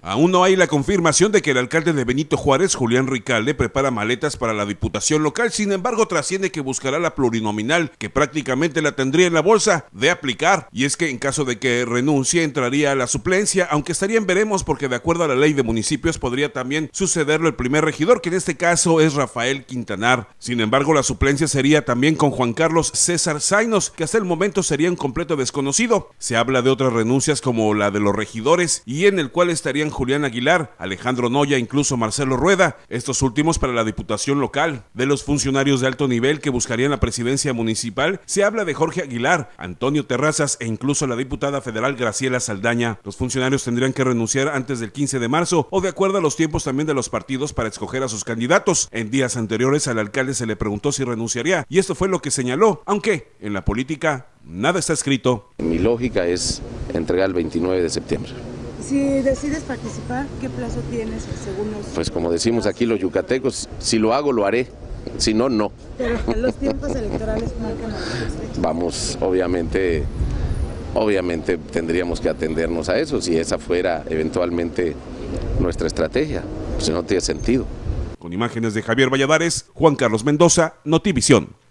Aún no hay la confirmación de que el alcalde de Benito Juárez, Julián Ricalde, prepara maletas para la diputación local. Sin embargo, trasciende que buscará la plurinominal, que prácticamente la tendría en la bolsa de aplicar. Y es que en caso de que renuncie, entraría a la suplencia, aunque estaría en veremos, porque de acuerdo a la ley de municipios podría también sucederlo el primer regidor, que en este caso es Rafael Quintanar. Sin embargo, la suplencia sería también con Juan Carlos César Zainos, que hasta el momento sería un completo desconocido. Se habla de otras renuncias como la de los regidores, y en el cual estarían Julián Aguilar, Alejandro Noya, incluso Marcelo Rueda, estos últimos para la diputación local. De los funcionarios de alto nivel que buscarían la presidencia municipal, se habla de Jorge Aguilar, Antonio Terrazas e incluso la diputada federal Graciela Saldaña. Los funcionarios tendrían que renunciar antes del 15 de marzo o de acuerdo a los tiempos también de los partidos para escoger a sus candidatos. En días anteriores al alcalde se le preguntó si renunciaría y esto fue lo que señaló, aunque en la política nada está escrito. Mi lógica es entregar el 29 de septiembre. Si decides participar, ¿qué plazo tienes según los...? Pues como decimos aquí los yucatecos, si lo hago, lo haré. Si no, no. Pero los tiempos electorales marcan las fechas. Vamos, obviamente tendríamos que atendernos a eso, si esa fuera eventualmente nuestra estrategia. Pues no tiene sentido. Con imágenes de Javier Valladares, Juan Carlos Mendoza, Notivisión.